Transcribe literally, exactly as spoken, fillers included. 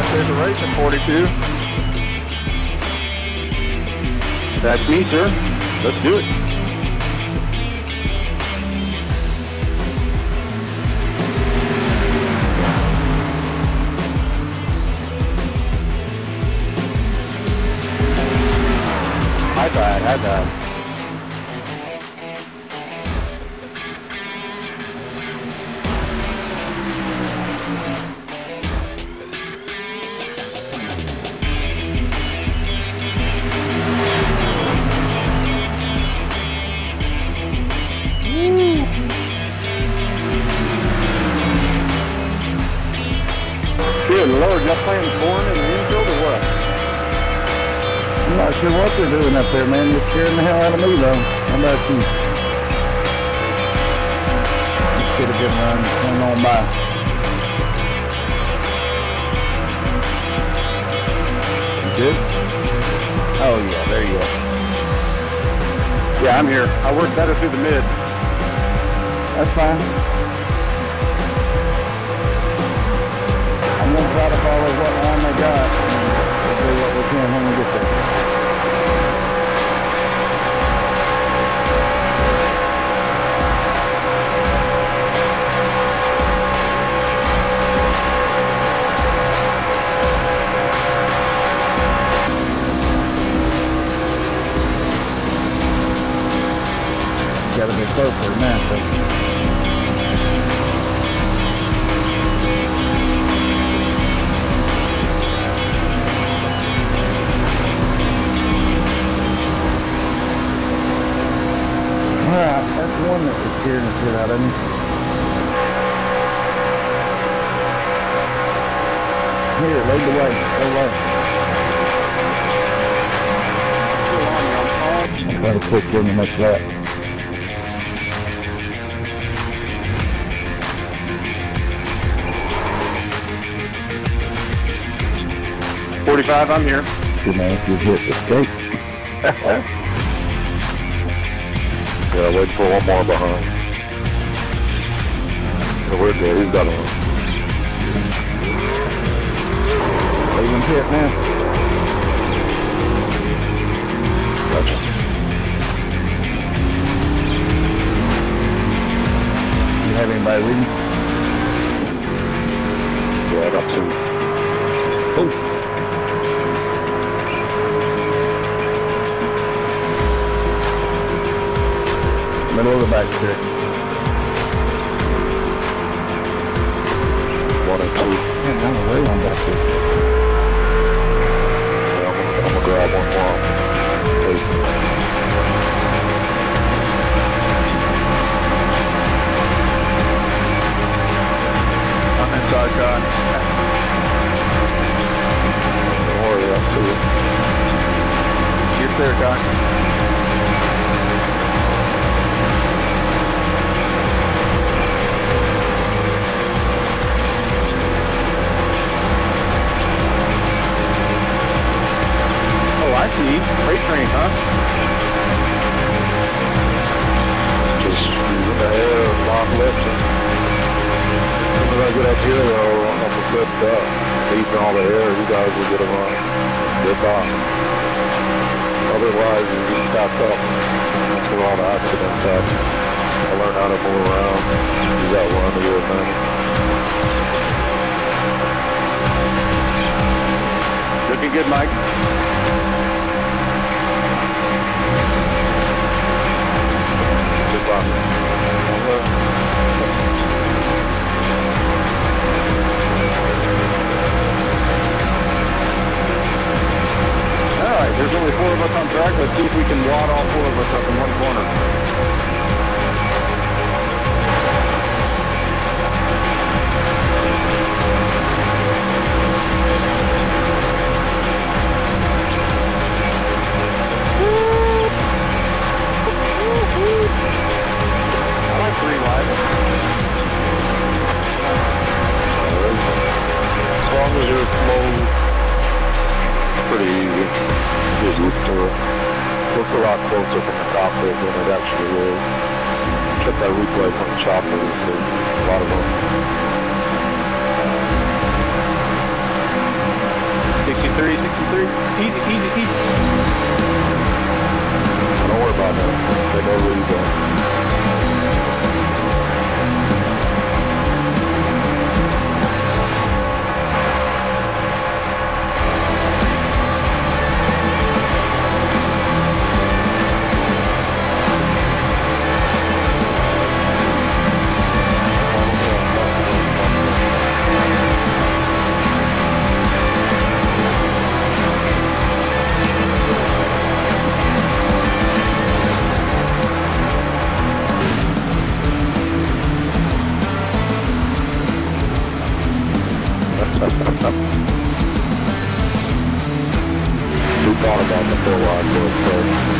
Safer Racing forty-two. That's me, sir. Let's do it. I died, I died. Good Lord, y'all playing corn in the infield or what? I'm not sure what they're doing up there, man. You're scaring the hell out of me, though. How about you? Let's get a good run. Hang on by. You good? Oh, yeah, there you go. Yeah, I'm here. I work better through the mid. That's fine. I'm going to try to follow what line they got, and we'll do what we can when we get there. Got to be closer now, so. Alright, that's one that was scaring the shit out of me. Here, lead the way. Go low. I'll try to quick in the next lap. forty-five, I'm here. Good man, if you hit escape. Yeah, waiting for one more behind. Yeah, we're good. He's got one. Leave him pit now. Gotcha. You have anybody with you? Yeah, I got two. Oh. Middle of the back stick. One and two. Man, I'm way on back there. Yeah, I'm gonna, I'm gonna grab one more. Please. I'm inside, guy. Don't worry, I'll see you. Get there, guy. I see. Freight train, huh? Just in the air, long lips. As soon as I get up here, though, I'm up a good duck. Deep in all the air, you guys will get a run. Good off. Otherwise, you get stopped up. That's where all the accidents happen. I learned how to move around. Use that one to get money. Looking good, Mike. Alright, there's only four of us on track. Let's see if we can wad all four of us up in one corner. I like three wide. As long as you're slow, pretty easy. Just look to it. Looks a lot closer from the cockpit than it actually is. Check that replay from the chopper. There's a lot of them. We thought about the full line real quick.